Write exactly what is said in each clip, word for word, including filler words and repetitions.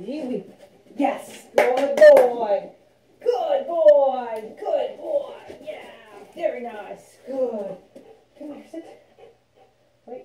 Ready? Weave. Yes. Good boy. Good boy. Good boy. Yeah. Very nice. Good. Come here. Sit. Wait.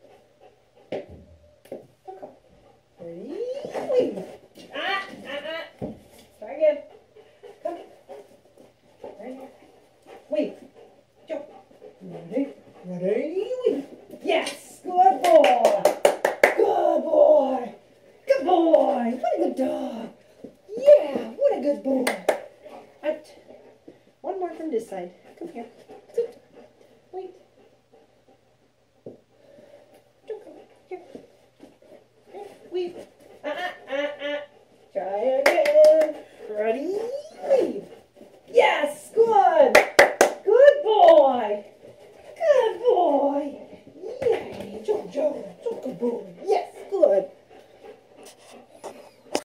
Okay. Ready? Weave. Ah. Ah. Ah. Try again. Come. Right here. Weave. Jump. Ready? Ready? Weave. Yes. Good boy. Good boy. Good boy. What a good dog. Yeah. What a good boy. Out. One more from this side. Come here. Sit. Wait. Don't come here. Here. Weave.